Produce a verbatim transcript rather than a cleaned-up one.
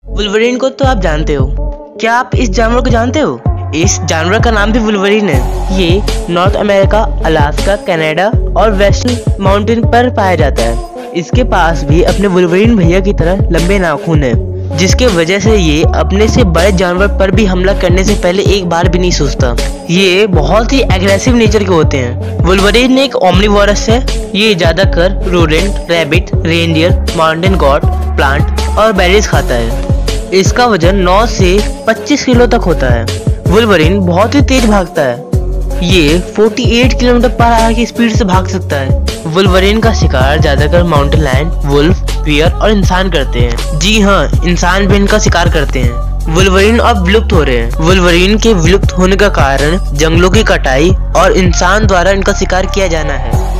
Wolverine को तो आप जानते हो। क्या आप इस जानवर को जानते हो? इस जानवर का नाम भी वुल्वरीन है। ये नॉर्थ अमेरिका, अलास्का, कनाडा और वेस्टर्न माउंटेन पर पाया जाता है। इसके पास भी अपने वुल्वरीन भैया की तरह लंबे नाखून है, जिसके वजह से ये अपने से बड़े जानवर पर भी हमला करने से पहले एक बार भी नहीं सोचता। ये बहुत ही एग्रेसिव नेचर के होते हैं। वुल्वरीन एक ओमनिवोरस है। ये ज्यादातर rodent, rabbit, reindeer, mountain goat, plant और बेरीज खाता है। इसका वजन नौ से पच्चीस किलो तक होता है। वुल्वरीन बहुत ही तेज भागता है। ये अड़तालीस किलोमीटर पर आवर की स्पीड से भाग सकता है। वुल्वरीन का शिकार ज्यादातर माउंटेन लायन, वुल्फ, बियर और इंसान करते हैं। जी हाँ, इंसान भी इनका शिकार करते हैं। वुल्वरीन अब विलुप्त हो रहे हैं। वुल्वरीन के विलुप्त होने का कारण जंगलों की कटाई और इंसान द्वारा इनका शिकार किया जाना है।